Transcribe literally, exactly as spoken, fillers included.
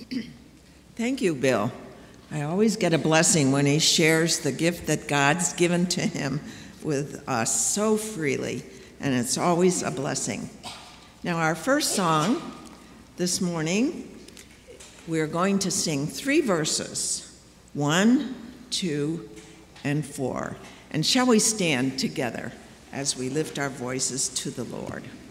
Thank you, Bill. I always get a blessing when he shares the gift that God's given to him with us so freely, and it's always a blessing. Now, our first song this morning, we're going to sing three verses, one, two, and four. And shall we stand together as we lift our voices to the Lord?